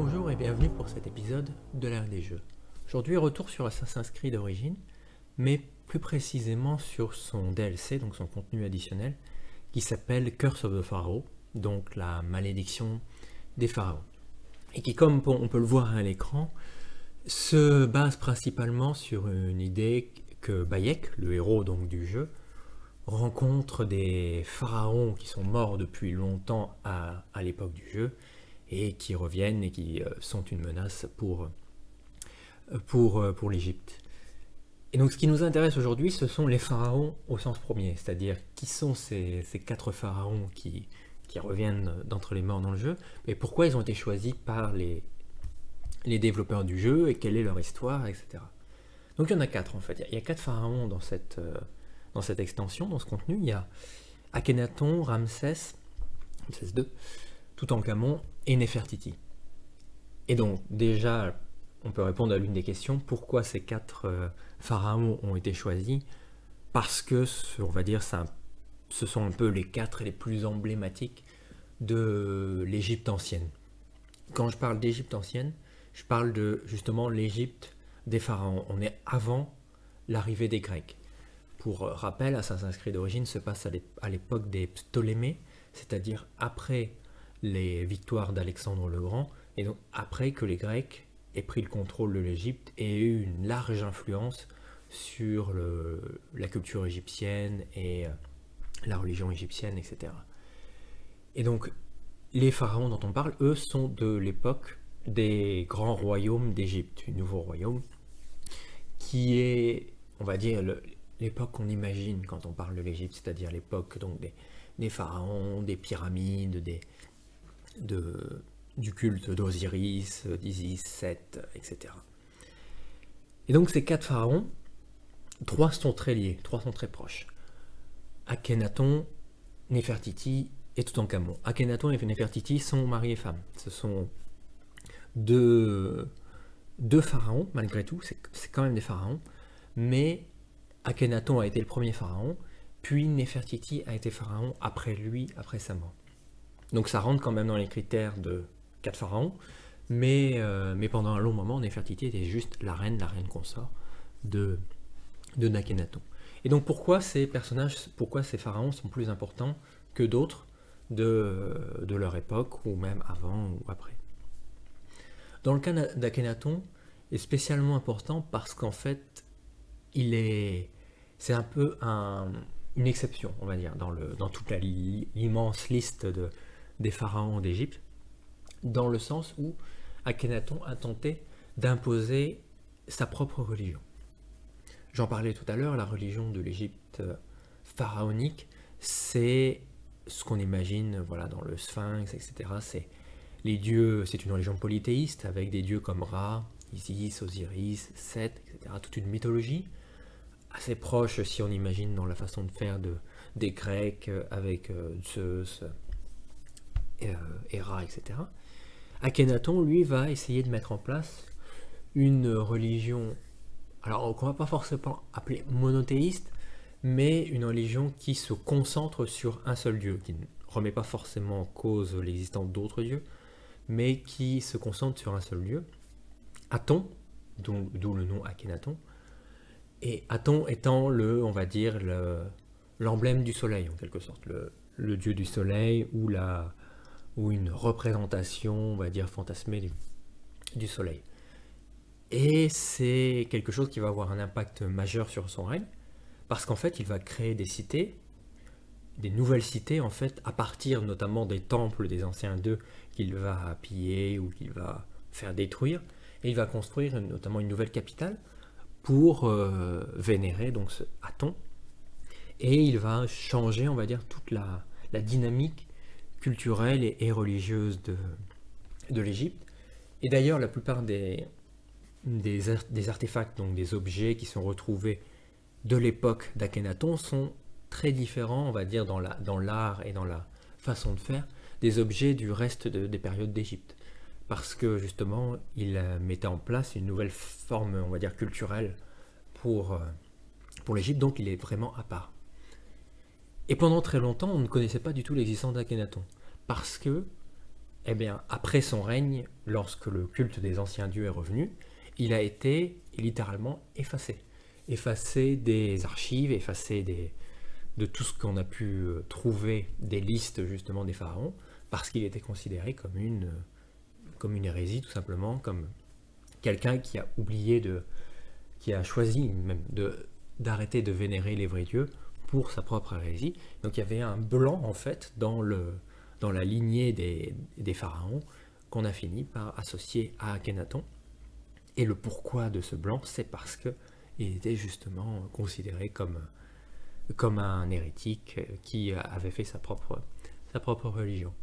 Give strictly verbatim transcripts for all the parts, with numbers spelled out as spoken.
Bonjour et bienvenue pour cet épisode de l'ère des jeux. Aujourd'hui, retour sur Assassin's Creed d'origine, mais plus précisément sur son D L C, donc son contenu additionnel, qui s'appelle Curse of the Pharaoh, donc la malédiction des pharaons. Et qui, comme on peut le voir à l'écran, se base principalement sur une idée que Bayek, le héros donc du jeu, rencontre des pharaons qui sont morts depuis longtemps à, à l'époque du jeu, et qui reviennent et qui euh, sont une menace pour, pour, euh, pour l'Égypte. Et donc ce qui nous intéresse aujourd'hui, ce sont les pharaons au sens premier, c'est-à-dire qui sont ces, ces quatre pharaons qui, qui reviennent d'entre les morts dans le jeu, et pourquoi ils ont été choisis par les, les développeurs du jeu, et quelle est leur histoire, et cetera. Donc il y en a quatre en fait, il y a quatre pharaons dans cette, euh, dans cette extension, dans ce contenu. Il y a Akhenaton, Ramsès, Ramsès deux, Toutankhamon et Néfertiti. Et donc déjà, on peut répondre à l'une des questions, pourquoi ces quatre euh, pharaons ont été choisis? Parce que, on va dire, ça, ce sont un peu les quatre les plus emblématiques de l'Égypte ancienne. Quand je parle d'Égypte ancienne, je parle de justement l'Égypte des pharaons. On est avant l'arrivée des Grecs. Pour rappel, Assassin's Creed d'origine se passe à l'époque des Ptolémées, c'est-à-dire après les victoires d'Alexandre le Grand, et donc après que les Grecs aient pris le contrôle de l'Égypte et aient eu une large influence sur le, la culture égyptienne et la religion égyptienne, et cetera. Et donc, les pharaons dont on parle, eux, sont de l'époque des grands royaumes d'Égypte, du nouveau royaume, qui est, on va dire, l'époque qu'on imagine quand on parle de l'Égypte, c'est-à-dire l'époque donc des, des pharaons, des pyramides, des De, du culte d'Osiris, d'Isis, Seth, et cetera. Et donc ces quatre pharaons, trois sont très liés, trois sont très proches. Akhenaton, Néfertiti et Toutankhamon. Akhenaton et Néfertiti sont mari et femme. Ce sont deux, deux pharaons, malgré tout, c'est quand même des pharaons, mais Akhenaton a été le premier pharaon, puis Néfertiti a été pharaon après lui, après sa mort. Donc ça rentre quand même dans les critères de quatre pharaons, mais, euh, mais pendant un long moment, Néfertiti était juste la reine, la reine consort de, de Akhenaton. Et donc pourquoi ces personnages, pourquoi ces pharaons sont plus importants que d'autres de, de leur époque, ou même avant ou après? Dans le cas d'Akhenaton, est spécialement important parce qu'en fait, il est, c'est un peu un, une exception, on va dire, dans, le, dans toute l'immense liste de des pharaons d'Égypte, dans le sens où Akhenaton a tenté d'imposer sa propre religion. J'en parlais tout à l'heure, la religion de l'Égypte pharaonique, c'est ce qu'on imagine voilà, dans le Sphinx, et cetera. C'est les dieux, c'est une religion polythéiste avec des dieux comme Ra, Isis, Osiris, Seth, et cetera. Toute une mythologie assez proche, si on imagine dans la façon de faire de, des Grecs avec euh, Zeus, Héra, et cetera. Akhenaton, lui, va essayer de mettre en place une religion, alors qu'on ne va pas forcément appeler monothéiste, mais une religion qui se concentre sur un seul dieu, qui ne remet pas forcément en cause l'existence d'autres dieux, mais qui se concentre sur un seul dieu, Aton, d'où le nom Akhenaton, et Aton étant le, on va dire, l'emblème du soleil, en quelque sorte, le, le dieu du soleil, ou la ou une représentation, on va dire, fantasmée du, du soleil. Et c'est quelque chose qui va avoir un impact majeur sur son règne, parce qu'en fait, il va créer des cités, des nouvelles cités, en fait, à partir notamment des temples des anciens dieux qu'il va piller ou qu'il va faire détruire, et il va construire notamment une nouvelle capitale pour euh, vénérer donc ce Aton, et il va changer, on va dire, toute la, la dynamique culturelle et, et religieuse de, de l'Égypte. Et d'ailleurs, la plupart des, des, des artefacts, donc des objets qui sont retrouvés de l'époque d'Akhenaton sont très différents, on va dire, dans la, dans l'art et dans la façon de faire des objets du reste de, des périodes d'Égypte. Parce que justement, il mettait en place une nouvelle forme, on va dire, culturelle pour, pour l'Égypte, donc il est vraiment à part. Et pendant très longtemps, on ne connaissait pas du tout l'existence d'Akhenaton, parce que eh bien, après son règne, lorsque le culte des anciens dieux est revenu, il a été littéralement effacé. Effacé des archives, effacé des, de tout ce qu'on a pu trouver des listes justement des pharaons, parce qu'il était considéré comme une, comme une hérésie tout simplement, comme quelqu'un qui a oublié de, qui a choisi même de, d'arrêter de vénérer les vrais dieux pour sa propre hérésie. Donc il y avait un blanc en fait dans, le, dans la lignée des, des pharaons qu'on a fini par associer à Akhenaton. Et le pourquoi de ce blanc, c'est parce que il était justement considéré comme, comme un hérétique qui avait fait sa propre, sa propre religion.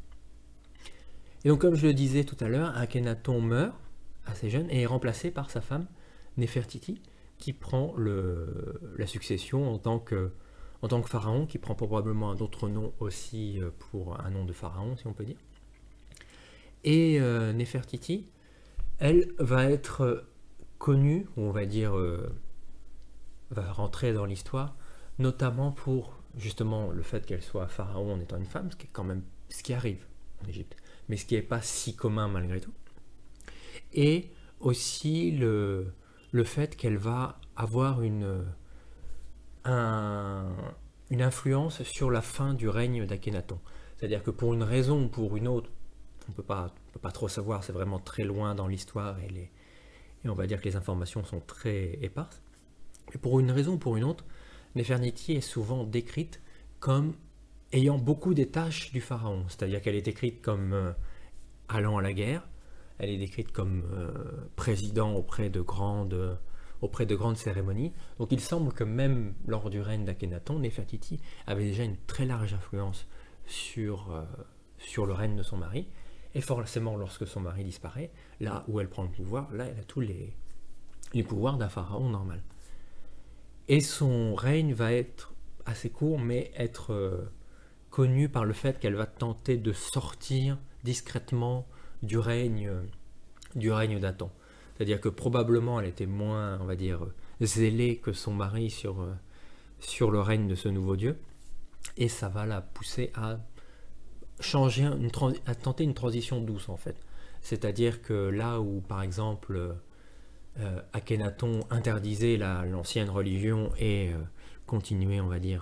Et donc comme je le disais tout à l'heure, Akhenaton meurt assez jeune et est remplacé par sa femme Néfertiti, qui prend le, la succession en tant, que, en tant que pharaon, qui prend probablement un autre nom aussi pour un nom de pharaon, si on peut dire. Et euh, Néfertiti, elle va être connue, ou on va dire, euh, va rentrer dans l'histoire, notamment pour justement le fait qu'elle soit pharaon en étant une femme, ce qui est quand même ce qui arrive en Égypte, mais ce qui n'est pas si commun malgré tout. Et aussi le, le fait qu'elle va avoir une, un, une influence sur la fin du règne d'Akhenaton. C'est-à-dire que pour une raison ou pour une autre, on ne peut pas, peut pas trop savoir, c'est vraiment très loin dans l'histoire et, les, et on va dire que les informations sont très éparses. Mais pour une raison ou pour une autre, Néfertiti est souvent décrite comme ayant beaucoup des tâches du pharaon. C'est-à-dire qu'elle est décrite comme euh, allant à la guerre, elle est décrite comme euh, président auprès de, grandes, auprès de grandes cérémonies. Donc il semble que même lors du règne d'Akhenaton, Néfertiti avait déjà une très large influence sur, euh, sur le règne de son mari. Et forcément, lorsque son mari disparaît, là où elle prend le pouvoir, là elle a tous les, les pouvoirs d'un pharaon normal. Et son règne va être assez court, mais être euh, connu par le fait qu'elle va tenter de sortir discrètement du règne, du règne d'Aton. C'est-à-dire que probablement elle était moins, on va dire, zélée que son mari sur, sur le règne de ce nouveau dieu. Et ça va la pousser à changer, une à tenter une transition douce en fait. C'est-à-dire que là où par exemple euh, Akhenaton interdisait l'ancienne religion et euh, continuait, on va dire,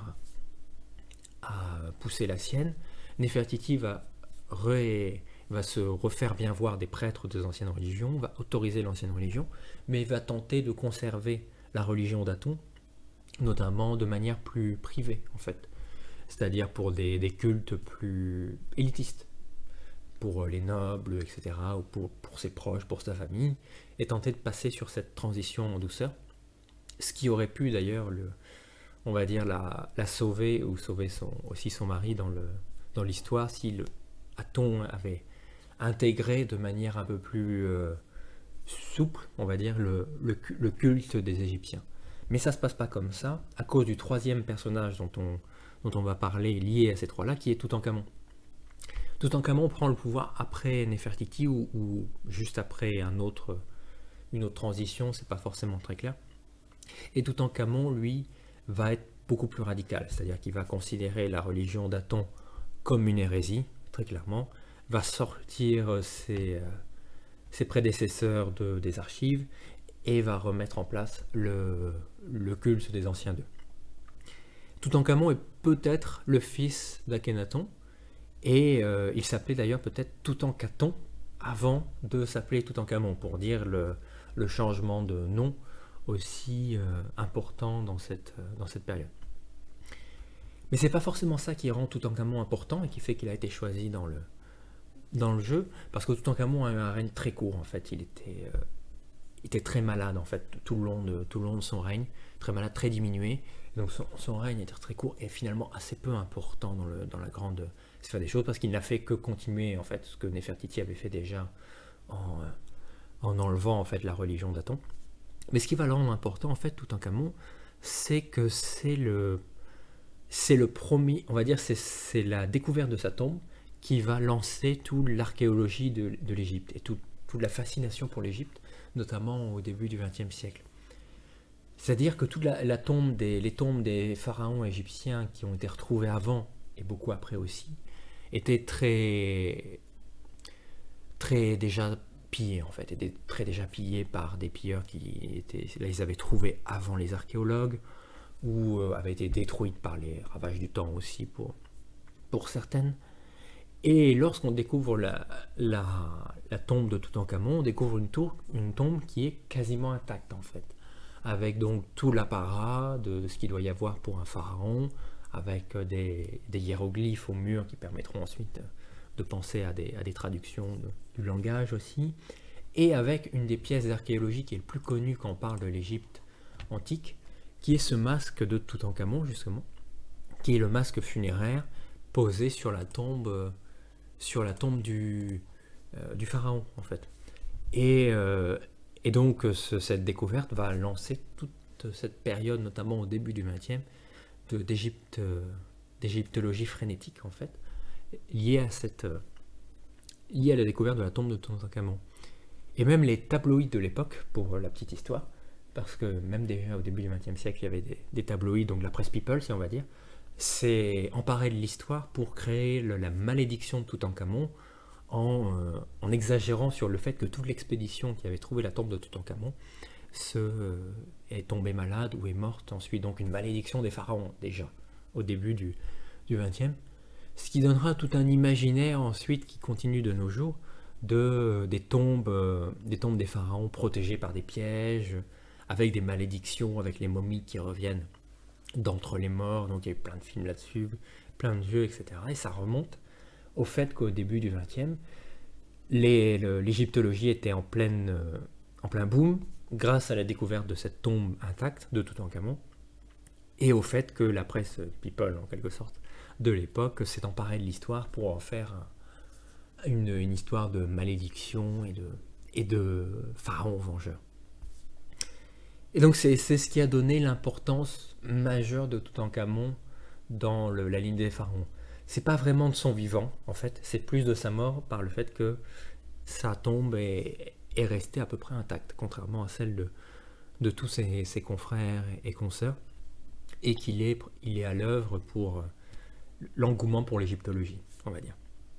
à pousser la sienne, Néfertiti va ré va se refaire bien voir des prêtres des anciennes religions, va autoriser l'ancienne religion, mais va tenter de conserver la religion d'Aton, notamment de manière plus privée en fait, c'est-à-dire pour des, des cultes plus élitistes, pour les nobles, et cetera, ou pour, pour ses proches, pour sa famille, et tenter de passer sur cette transition en douceur, ce qui aurait pu d'ailleurs, le, on va dire, la, la sauver, ou sauver son, aussi son mari dans le, dans l'histoire, si le Aton avait intégré de manière un peu plus euh, souple, on va dire, le, le, le culte des Égyptiens. Mais ça ne se passe pas comme ça, à cause du troisième personnage dont on, dont on va parler, lié à ces trois-là, qui est Toutankhamon. Toutankhamon prend le pouvoir après Néfertiti, ou, ou juste après un autre, une autre transition, c'est pas forcément très clair. Et Toutankhamon, lui, va être beaucoup plus radical, c'est-à-dire qu'il va considérer la religion d'Aton comme une hérésie, très clairement, va sortir ses, euh, ses prédécesseurs de, des archives et va remettre en place le, le culte des anciens dieux. Toutankhamon est peut-être le fils d'Akhenaton, et euh, il s'appelait d'ailleurs peut-être Toutankhaton avant de s'appeler Toutankhamon, pour dire le, le changement de nom aussi euh, important dans cette, euh, dans cette période. Mais c'est pas forcément ça qui rend Toutankhamon important et qui fait qu'il a été choisi dans le, dans le jeu, parce que Toutankhamon a eu un règne très court en fait, il était, euh, il était très malade en fait tout le long de, tout le long de son règne, très malade, très diminué, donc son, son règne était très court et finalement assez peu important dans, le, dans la grande sphère des choses, parce qu'il n'a fait que continuer en fait ce que Néfertiti avait fait déjà en, euh, en enlevant en fait la religion d'Aton. Mais ce qui va le rendre important en fait, Toutankhamon, c'est que c'est le c'est le premier, on va dire, c'est la découverte de sa tombe qui va lancer toute l'archéologie de, de l'Égypte et tout, toute la fascination pour l'Égypte, notamment au début du vingtième siècle. C'est-à-dire que toute la, la tombe des, les tombes des pharaons égyptiens qui ont été retrouvées avant et beaucoup après aussi, étaient très, très déjà pillés en fait, étaient très déjà pillés par des pilleurs qui étaient, là ils avaient trouvé avant les archéologues, ou euh, avaient été détruites par les ravages du temps aussi pour, pour certaines. Et lorsqu'on découvre la, la, la tombe de Toutankhamon, on découvre une, tour, une tombe qui est quasiment intacte en fait, avec donc tout l'apparat de, de ce qu'il doit y avoir pour un pharaon, avec des, des hiéroglyphes au mur qui permettront ensuite de penser à des, à des traductions de, du langage aussi, et avec une des pièces d'archéologie qui est le plus connue quand on parle de l'Égypte antique, qui est ce masque de Toutankhamon justement, qui est le masque funéraire posé sur la tombe, sur la tombe du, euh, du pharaon en fait. Et, euh, et donc ce, cette découverte va lancer toute cette période, notamment au début du vingtième, d'Égypte, d'égyptologie frénétique en fait, liée à, cette, liée à la découverte de la tombe de Toutankhamon. Et même les tabloïds de l'époque, pour la petite histoire, parce que même déjà au début du vingtième siècle, il y avait des, des tabloïds, donc la presse people, si on va dire, s'est emparé de l'histoire pour créer le, la malédiction de Toutankhamon en, euh, en exagérant sur le fait que toute l'expédition qui avait trouvé la tombe de Toutankhamon se, euh, est tombée malade ou est morte ensuite, donc une malédiction des pharaons déjà au début du, du vingtième, ce qui donnera tout un imaginaire ensuite qui continue de nos jours de, des, tombes, euh, des tombes des pharaons protégées par des pièges, avec des malédictions, avec les momies qui reviennent d'entre les morts, donc il y a eu plein de films là-dessus, plein de jeux, et cetera. Et ça remonte au fait qu'au début du vingtième, l'égyptologie était en, pleine, euh, en plein boom, grâce à la découverte de cette tombe intacte de Toutankhamon, et au fait que la presse people, en quelque sorte, de l'époque s'est emparée de l'histoire pour en faire un, une, une histoire de malédiction et de, et de pharaons vengeurs. Et donc c'est ce qui a donné l'importance majeure de Toutankhamon dans le, la ligne des pharaons. C'est pas vraiment de son vivant, en fait, c'est plus de sa mort par le fait que sa tombe est, est restée à peu près intacte, contrairement à celle de, de tous ses, ses confrères et consoeurs, et qu'il est, il est à l'œuvre pour l'engouement pour l'égyptologie, on va dire.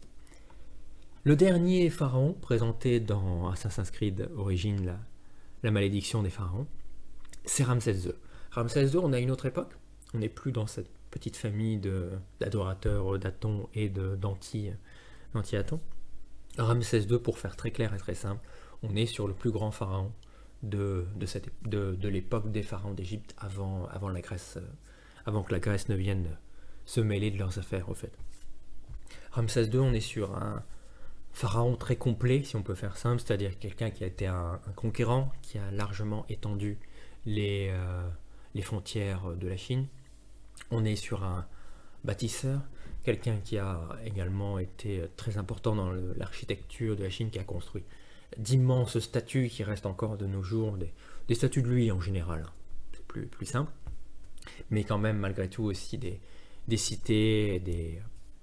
Le dernier pharaon présenté dans Assassin's Creed Origins, la, la malédiction des pharaons, c'est Ramsès deux. Ramsès deux, on a une autre époque, on n'est plus dans cette petite famille d'adorateurs d'Aton et d'anti-Aton. Ramsès deux, pour faire très clair et très simple, on est sur le plus grand pharaon de, de, cette, de, de l'époque des pharaons d'Égypte avant, avant, la Grèce, avant que la Grèce ne vienne se mêler de leurs affaires, au fait. Ramsès deux, on est sur un pharaon très complet, si on peut faire simple, c'est-à-dire quelqu'un qui a été un, un conquérant, qui a largement étendu les, euh, les frontières de la Chine. On est sur un bâtisseur, quelqu'un qui a également été très important dans l'architecture de la Chine, qui a construit d'immenses statues qui restent encore de nos jours, des, des statues de lui en général, c'est plus, plus simple, mais quand même malgré tout aussi des, des cités des,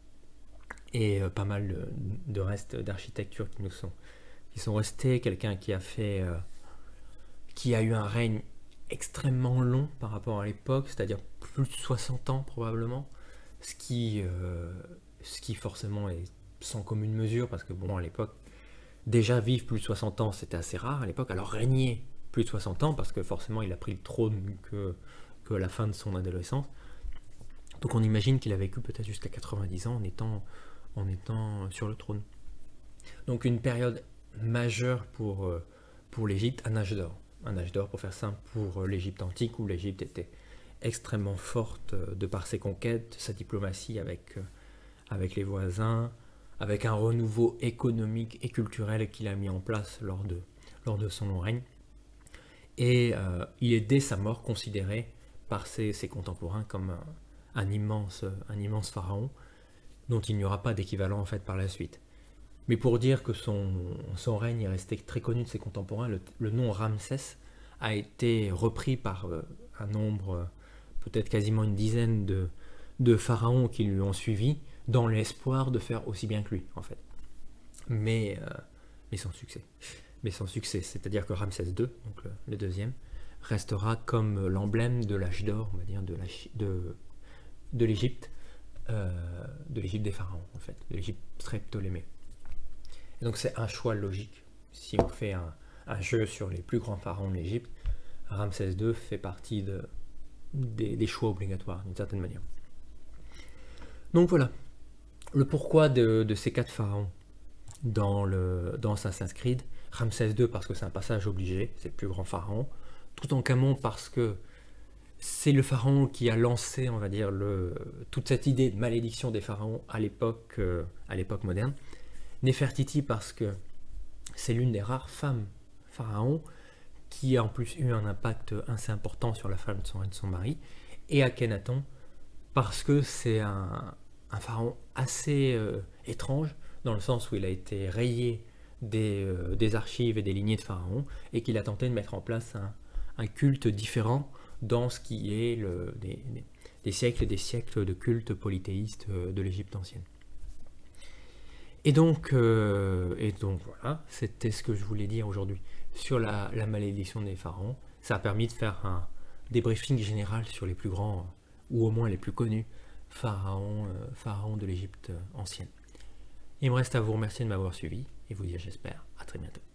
et euh, pas mal de, de restes d'architecture qui nous sont, qui sont restés, quelqu'un qui a fait, euh, qui a eu un règne extrêmement long par rapport à l'époque, c'est-à-dire plus de soixante ans probablement, ce qui, euh, ce qui forcément est sans commune mesure, parce que bon, à l'époque, déjà vivre plus de soixante ans c'était assez rare à l'époque, alors régner plus de soixante ans, parce que forcément il a pris le trône que, que à la fin de son adolescence, donc on imagine qu'il a vécu peut-être jusqu'à quatre-vingt-dix ans en étant, en étant sur le trône. Donc une période majeure pour, pour l'Égypte, un âge d'or. Un âge d'or, pour faire simple, pour l'Égypte antique, où l'Égypte était extrêmement forte de par ses conquêtes, sa diplomatie avec, avec les voisins, avec un renouveau économique et culturel qu'il a mis en place lors de, lors de son long règne. Et euh, il est dès sa mort considéré par ses, ses contemporains comme un, un, immense, un immense pharaon, dont il n'y aura pas d'équivalent en fait par la suite. Mais pour dire que son, son règne est resté très connu de ses contemporains, le, le nom Ramsès a été repris par euh, un nombre, euh, peut-être quasiment une dizaine de, de pharaons qui lui ont suivi, dans l'espoir de faire aussi bien que lui, en fait. Mais, euh, mais sans succès. Mais sans succès, c'est-à-dire que Ramsès deux, donc le, le deuxième, restera comme l'emblème de l'âge d'or, on va dire, de, la, de, de l'Égypte, euh, de l'Égypte des pharaons, en fait, de l'Égypte très ptolémée. Et donc c'est un choix logique. Si on fait un, un jeu sur les plus grands pharaons de l'Égypte, Ramsès deux fait partie de, des, des choix obligatoires d'une certaine manière. Donc voilà, le pourquoi de, de ces quatre pharaons dans, le, dans Assassin's Creed. Ramsès deux parce que c'est un passage obligé, c'est le plus grand pharaon. Toutankhamon parce que c'est le pharaon qui a lancé, on va dire, le, toute cette idée de malédiction des pharaons à l'époque euh, à l'époque moderne. Néfertiti parce que c'est l'une des rares femmes pharaons qui a en plus eu un impact assez important sur la femme de son, de son mari. Et Akhenaton parce que c'est un, un pharaon assez euh, étrange, dans le sens où il a été rayé des, euh, des archives et des lignées de pharaons, et qu'il a tenté de mettre en place un, un culte différent dans ce qui est le, des, des, des siècles et des siècles de culte polythéiste de l'Égypte ancienne. Et donc, euh, et donc voilà, c'était ce que je voulais dire aujourd'hui sur la, la malédiction des pharaons. Ça a permis de faire un débriefing général sur les plus grands, ou au moins les plus connus, pharaons, euh, pharaons de l'Égypte ancienne. Il me reste à vous remercier de m'avoir suivi, et vous dire, j'espère, à très bientôt.